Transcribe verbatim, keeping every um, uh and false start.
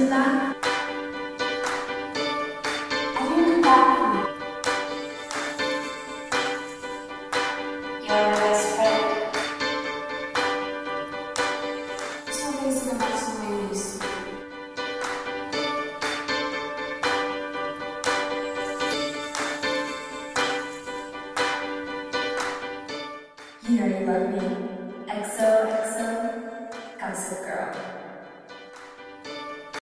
that? I didn't come back. You're my best friend. There's no reason to act the way you used to be. You know you love me. X O X O, gossip girl.